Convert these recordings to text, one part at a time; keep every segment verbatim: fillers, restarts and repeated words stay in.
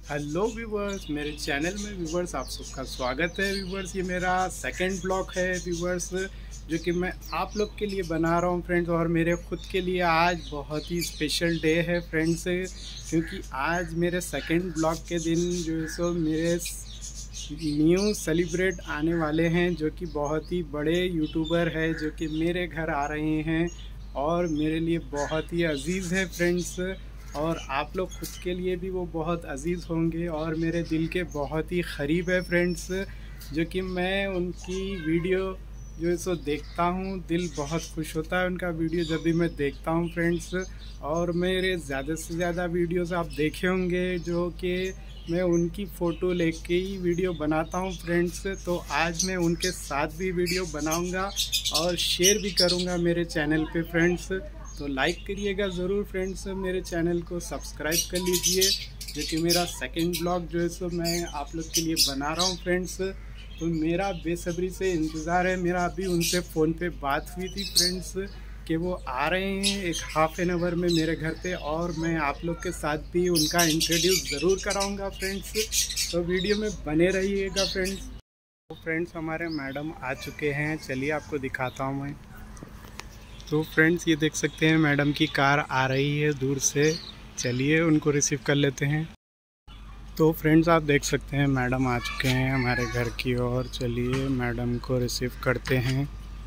Hello viewers, मेरे चैनल में व्यूवर्स आप सबका स्वागत है। व्यूवर्स, ये मेरा सेकंड ब्लॉग है व्यूवर्स, जो कि मैं आप लोग के लिए बना रहा हूँ फ्रेंड्स। और मेरे खुद के लिए आज बहुत ही स्पेशल डे है फ्रेंड्स, क्योंकि आज मेरे सेकंड ब्लॉग के दिन जो है सो मेरे न्यू सेलिब्रेट आने वाले हैं, जो कि बहुत ही बड़े यूट्यूबर है, जो कि मेरे घर आ रहे हैं और मेरे लिए बहुत ही अजीज़ है फ्रेंड्स। और आप लोग खुद के लिए भी वो बहुत अजीज़ होंगे और मेरे दिल के बहुत ही क़रीब है फ्रेंड्स, जो कि मैं उनकी वीडियो जो है सो देखता हूँ, दिल बहुत खुश होता है उनका वीडियो जब भी मैं देखता हूँ फ्रेंड्स। और मेरे ज़्यादा से ज़्यादा वीडियोस आप देखे होंगे, जो कि मैं उनकी फ़ोटो लेके ही वीडियो बनाता हूँ फ्रेंड्स। तो आज मैं उनके साथ भी वीडियो बनाऊँगा और शेयर भी करूँगा मेरे चैनल पे फ्रेंड्स। तो लाइक करिएगा ज़रूर फ्रेंड्स, मेरे चैनल को सब्सक्राइब कर लीजिए, जो कि मेरा सेकंड ब्लॉग जो है सो मैं आप लोग के लिए बना रहा हूँ फ्रेंड्स। तो मेरा बेसब्री से इंतज़ार है। मेरा अभी उनसे फ़ोन पे बात हुई थी फ्रेंड्स कि वो आ रहे हैं एक हाफ़ एन आवर में मेरे घर पे, और मैं आप लोग के साथ भी उनका इंट्रोड्यूस ज़रूर कराऊँगा फ्रेंड्स। तो वीडियो में बने रहिएगा फ्रेंड्स। तो फ्रेंड्स, हमारे मैडम आ चुके हैं, चलिए आपको दिखाता हूँ मैं। तो फ्रेंड्स, ये देख सकते हैं मैडम की कार आ रही है दूर से, चलिए उनको रिसीव कर लेते हैं। तो फ्रेंड्स, आप देख सकते हैं मैडम आ चुके हैं हमारे घर की ओर, चलिए मैडम को रिसीव करते हैं।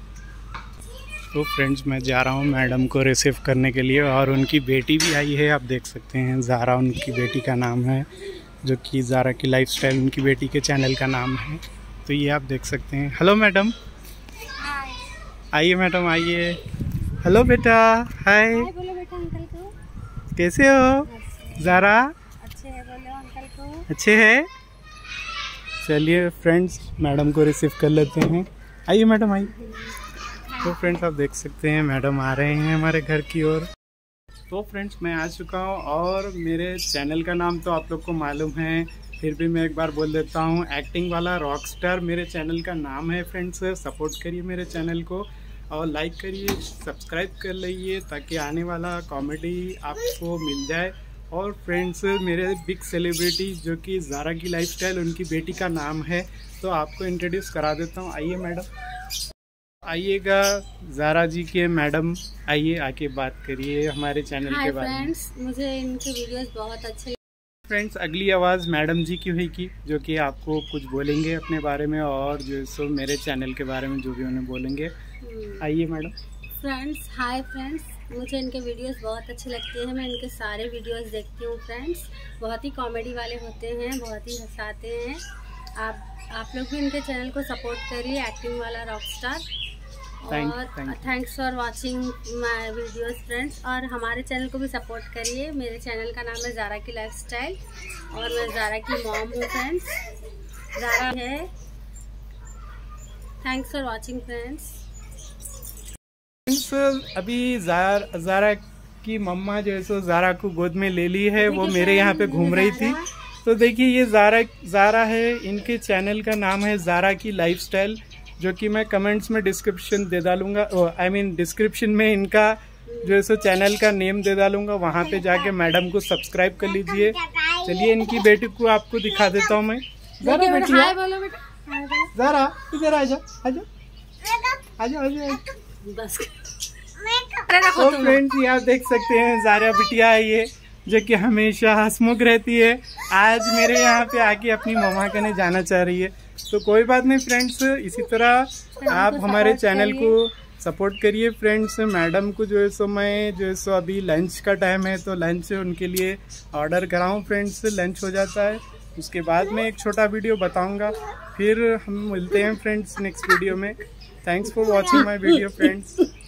तो फ्रेंड्स, मैं जा रहा हूँ मैडम को रिसीव करने के लिए, और उनकी बेटी भी आई है, आप देख सकते हैं ज़ारा उनकी बेटी का नाम है, जो कि ज़ारा की लाइफस्टाइल उनकी बेटी के चैनल का नाम है। तो ये आप देख सकते हैं। हेलो मैडम, आइए मैडम आइए। हेलो बेटा, हाय। बोलो बेटा अंकल को। कैसे हो ज़ारा? अच्छे है, बोलो अंकल को। अच्छे है। चलिए फ्रेंड्स, मैडम को रिसीव कर लेते हैं। आइए मैडम आइए। तो फ्रेंड्स, आप देख सकते हैं मैडम आ रहे हैं हमारे घर की ओर। तो फ्रेंड्स, मैं आ चुका हूँ, और मेरे चैनल का नाम तो आप लोग को मालूम है, फिर भी मैं एक बार बोल देता हूँ, एक्टिंग वाला रॉक स्टार मेरे चैनल का नाम है फ्रेंड्स। सपोर्ट करिए मेरे चैनल को और लाइक करिए, सब्सक्राइब कर लीजिए, ताकि आने वाला कॉमेडी आपको मिल जाए। और फ्रेंड्स, मेरे बिग सेलिब्रिटी जो कि ज़ारा की लाइफस्टाइल उनकी बेटी का नाम है, तो आपको इंट्रोड्यूस करा देता हूँ। आइए मैडम, आइएगा ज़ारा जी के मैडम, आइए आके बात करिए हमारे चैनल के बारे में। फ्रेंड्स, मुझे इनके वीडियोस बहुत अच्छे। फ्रेंड्स, अगली आवाज़ मैडम जी की होगी, जो कि आपको कुछ बोलेंगे अपने बारे में, और जो सो मेरे चैनल के बारे में जो भी उन्हें बोलेंगे। आइए मैडम। फ्रेंड्स, हाय फ्रेंड्स, मुझे इनके वीडियोस बहुत अच्छे लगते हैं, मैं इनके सारे वीडियोस देखती हूँ फ्रेंड्स। बहुत ही कॉमेडी वाले होते हैं, बहुत ही हंसाते हैं। आप आप लोग भी इनके चैनल को सपोर्ट करिए, एक्टिंग वाला रॉक स्टार। और thanks for watching my videos friends. और हमारे चैनल को भी सपोर्ट करिए। मेरे चैनल का नाम है ज़ारा की लाइफस्टाइल, और मैं ज़ारा की मॉम हूँ फ्रेंड्स। ज़ारा है। Thanks for watching friends. अभी ज़ारा ज़ारा की मम्मा जो है सो ज़ारा को गोद में ले ली है, वो मेरे यहाँ पे घूम रही थी। तो देखिए, ये ज़ारा ज़ारा है, इनके चैनल का नाम है ज़ारा की लाइफस्टाइल, जो कि मैं कमेंट्स में डिस्क्रिप्शन दे डालूंगा, आई मीन डिस्क्रिप्शन में इनका जो है सो चैनल का नेम दे डालूंगा, वहाँ पे जाके मैडम को सब्सक्राइब कर लीजिए। चलिए, इनकी बेटी को आपको दिखा देता हूँ मैं। ज़ारा बेटी, ज़ारा इधर आ जा, आ जा, आ जा, आ जा। बस। तो फ्रेंड्स, ये आप देख सकते हैं ज़ारा बिटिया है ये, जो कि हमेशा हंसमुख रहती है, आज मेरे यहाँ पे आके अपनी मम्मा कने जाना चाह रही है। तो कोई बात नहीं फ्रेंड्स, इसी तरह आप हमारे चैनल को सपोर्ट करिए फ्रेंड्स। मैडम को जो है सो मैं जो है सो अभी लंच का टाइम है, तो लंच उनके लिए ऑर्डर कराऊँ फ्रेंड्स। लंच हो जाता है, उसके बाद मैं एक छोटा वीडियो बताऊँगा, फिर हम मिलते हैं फ्रेंड्स नेक्स्ट वीडियो में। Thanks for watching my video friends.